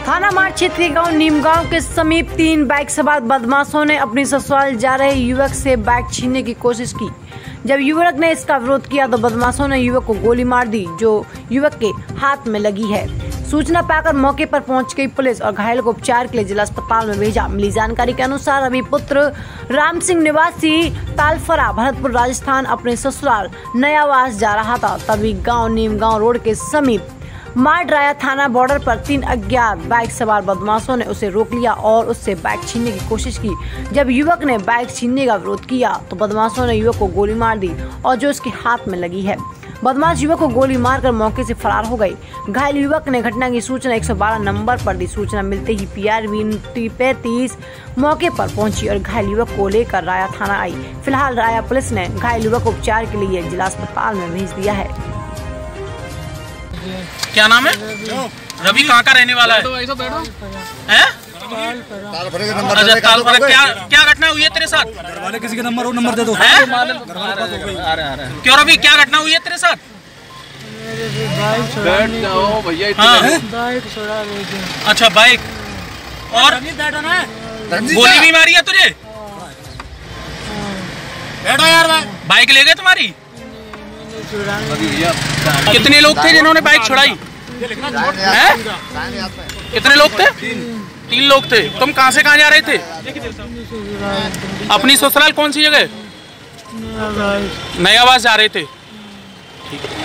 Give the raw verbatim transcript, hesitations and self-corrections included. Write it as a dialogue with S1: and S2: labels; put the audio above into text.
S1: थाना मार क्षेत्रीय गांव नीमगांव के समीप तीन बाइक सवार बदमाशों ने अपनी ससुराल जा रहे युवक से बाइक छीनने की कोशिश की। जब युवक ने इसका विरोध किया तो बदमाशों ने युवक को गोली मार दी, जो युवक के हाथ में लगी है। सूचना पाकर मौके पर पहुंच गई पुलिस और घायल को उपचार के लिए जिला अस्पताल में भेजा। मिली जानकारी के अनुसार अभी पुत्र राम सिंह निवासी तालफरा भरतपुर राजस्थान अपने ससुराल नयावास जा रहा था, तभी गांव नीमगांव रोड के समीप मारड्राया थाना बॉर्डर पर तीन अज्ञात बाइक सवार बदमाशों ने उसे रोक लिया और उससे बाइक छीनने की कोशिश की। जब युवक ने बाइक छीनने का विरोध किया तो बदमाशों ने युवक को गोली मार दी और जो उसके हाथ में लगी है। बदमाश युवक को गोली मारकर मौके से फरार हो गए। घायल युवक ने घटना की सूचना एक सौ बारह नंबर पर दी। सूचना मिलते ही पीआरवी पैंतीस मौके पर पहुंची और घायल युवक को लेकर राया थाना आई। फिलहाल राया पुलिस ने घायल युवक को उपचार के लिए जिला अस्पताल में भेज दिया है।
S2: क्या नाम है? रवि। कहाँ का रहने वाला है? हैं? अच्छा, तालफरा। क्या क्या घटना हुई है तेरे साथ?
S3: घर वाले किसी का नंबर हो, नंबर दे दो।
S2: क्यों रवि, क्या घटना हुई है तेरे साथ?
S4: बैठ जाओ भैया।
S1: बाइक छोड़ा रही थी।
S2: अच्छा, बाइक। और गोली भी मारी है तुझे?
S3: बैठो यार।
S2: बाइक ले गए तुम्हारी? कितने लोग थे जिन्होंने बाइक छुड़ाई? हैं? कितने लोग थे? तीन लोग थे। तुम कहाँ से कहाँ जा रहे थे? अपनी ससुराल कौन सी जगह? नयावास जा रहे थे। ठीक है।